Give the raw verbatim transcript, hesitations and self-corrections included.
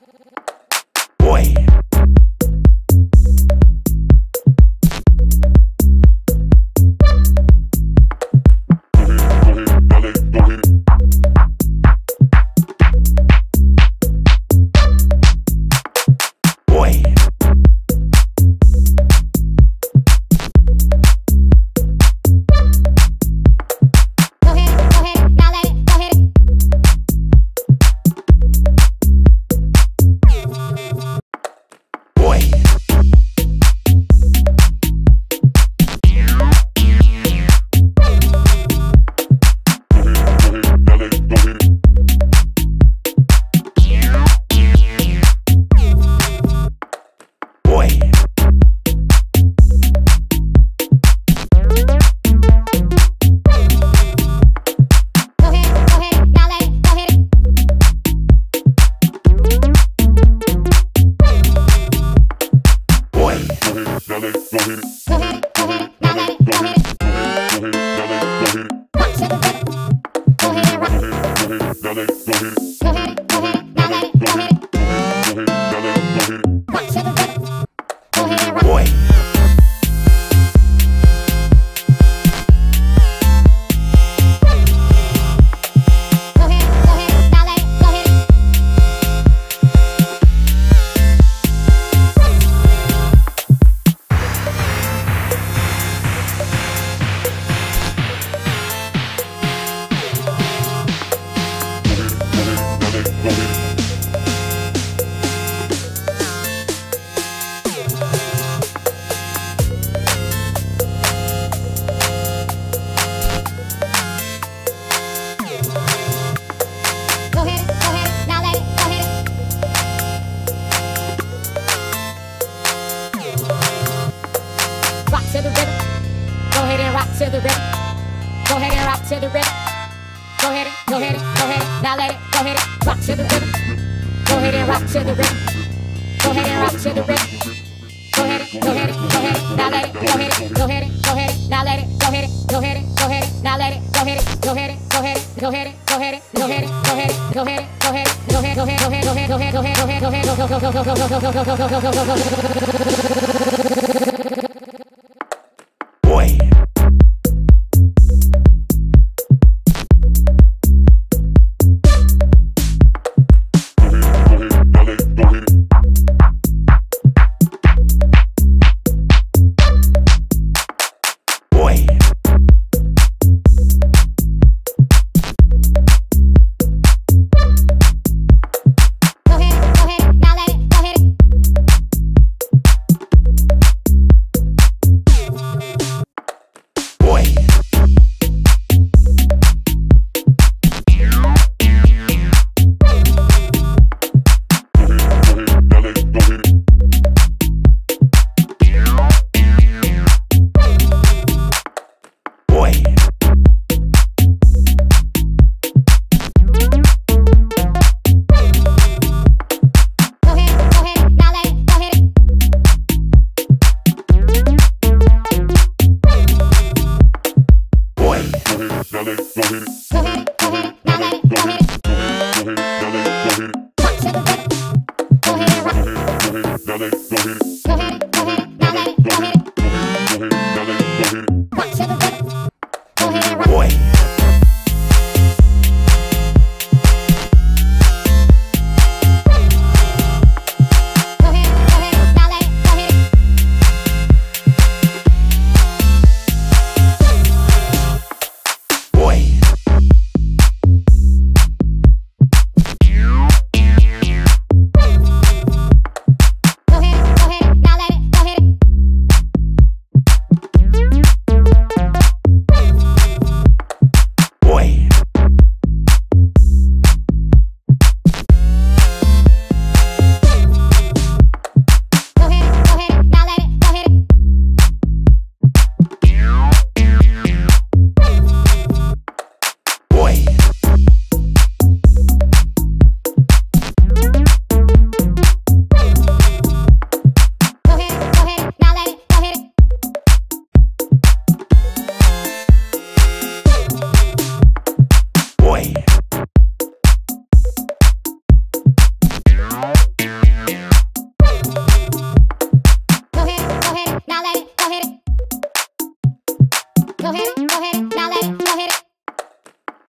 Boy. Boy. Go hit it, go hit it, now let it, go hit it. Boy. Boy. Go hit it, go hit it, now let it, go hit it. Boy. Go hit it, go hit it, now let it, go hit it. Rock to the rhythm. Go hit it, rock. Go hit it, go hit it, now let it, go hit it. Rock to the rhythm. Go hit it, rock. Boy. Go hit it, go hit it, now let it, go hit it. Go hit it, go hit it, now let it, go hit it. Rock to the rhythm. Go ahead and rock to the rhythm. Go ahead and rock to the rhythm. Go ahead it, go ahead it, go ahead it, now let it, go ahead it, rock to the rhythm. Go ahead and rock to the rhythm. Go ahead and rock to the rhythm. Go ahead it, go ahead it, go ahead it, now let it, go ahead it, go ahead it, go ahead it, now let it, go ahead it, go ahead it, go ahead it, now let it, go ahead it, go ahead it, go ahead it, go ahead it, go ahead it, go ahead it, go ahead it, go ahead it, go ahead it, go ahead, go ahead, go ahead, go ahead, go ahead, go ahead, go ahead, go ahead, go go go go go go go go go go go go go go go. Boy.